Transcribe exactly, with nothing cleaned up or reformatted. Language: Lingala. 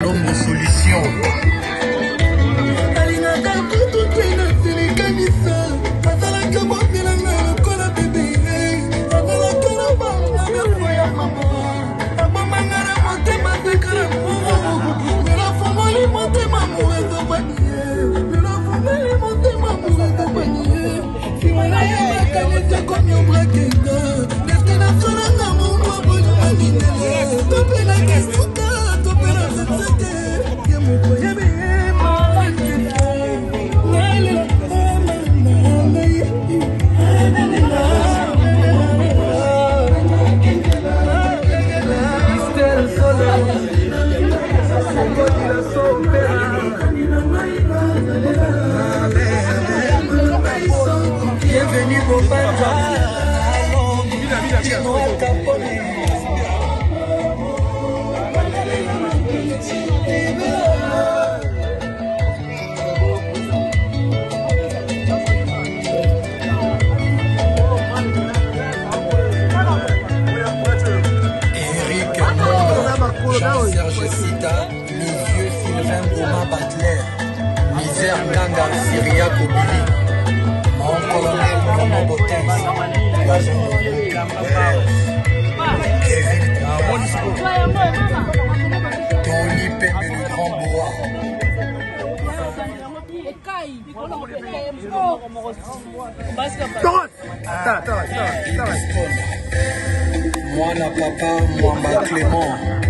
Kalombo Solution. Bienvenue au Bamba. Eric Jean-Serge Sita, le vieux Sylvain Goma Butler, Misère Nanga Syria Kobili, mon colonel Momo Botens, Kevin Tony Pepe le Grand Bois. Moi, la papa, moi, ma Clément.